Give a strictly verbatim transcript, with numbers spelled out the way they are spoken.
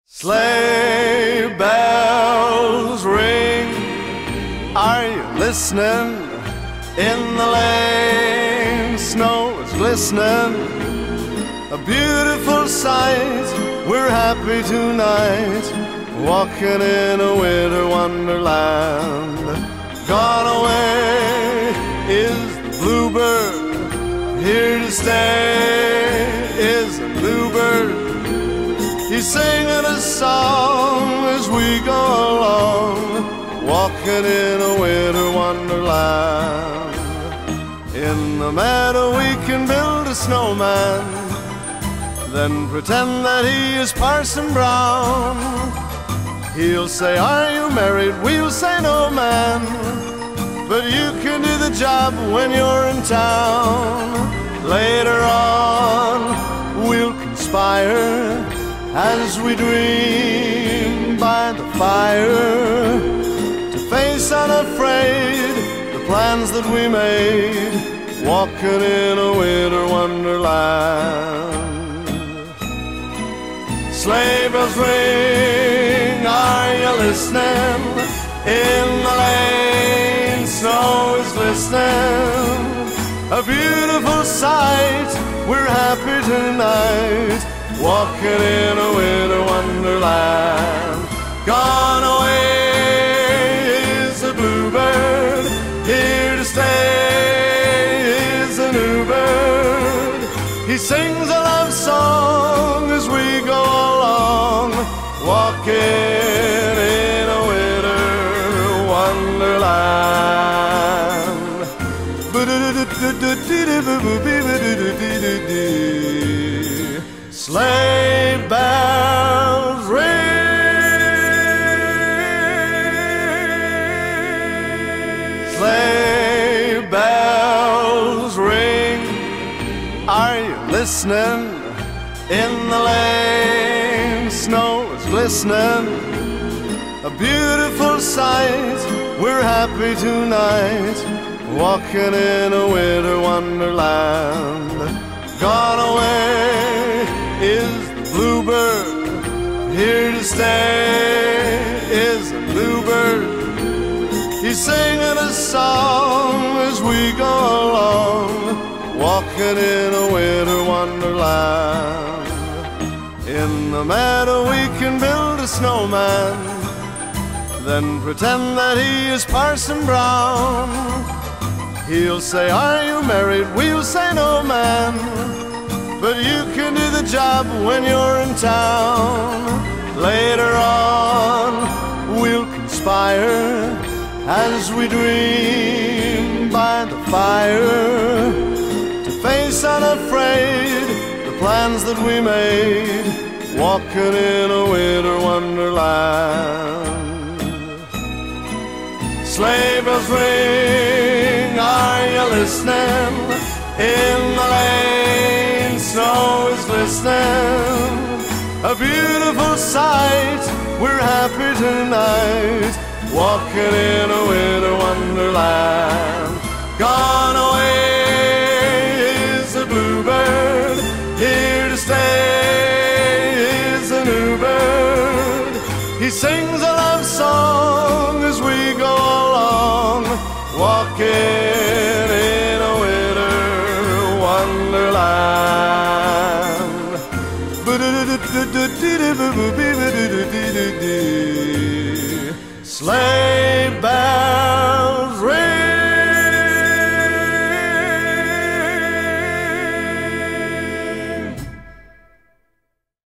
Sleigh bells ring, are you listening? In the lane, snow is glistening, a beautiful sight. We're happy tonight, walking in a winter wonderland. Gone away is the bluebird, here to stay is a bluebird. He's singing a song as we go along, walking in a winter wonderland. In the meadow we can build a snowman, then pretend that he is Parson Brown. He'll say, "Are you married?" We'll say, "No, man," but you can do the job when you're in town. Later on we'll conspire as we dream by the fire, to face unafraid the plans that we made, walking in a winter wonderland. Sleigh bells ring, are you listening? In the lane, snow is glistening, a beautiful sight. We're happy tonight, walking in a winter wonderland. Gone away is a bluebird, here to stay is a new bird. He sings a love song as we go along, walking in a winter wonderland. Sleigh bells ring, sleigh bells ring, are you listening? In the lane, snow is glistening, a beautiful sight. We're happy tonight, walking in a winter wonderland. Gone away is the bluebird, here to stay is a bluebird. He's singing a song as we go along, walking in a winter wonderland. In the meadow we can build a snowman, then pretend that he is Parson Brown. He'll say, "Are you married?" We'll say, "No, man," but you can do the job when you're in town. Later on we'll conspire as we dream by the fire, to face unafraid the plans that we made, walking in a winter wonderland. Sleigh bells ring, are you listening? In the lane, snow is glistening, a beautiful sight. We're happy tonight, walking in a winter wonderland. Gone away is a bluebird, here to stay is a new bird. He sings a love song as we go along, walking in a winter wonderland. Sleigh bells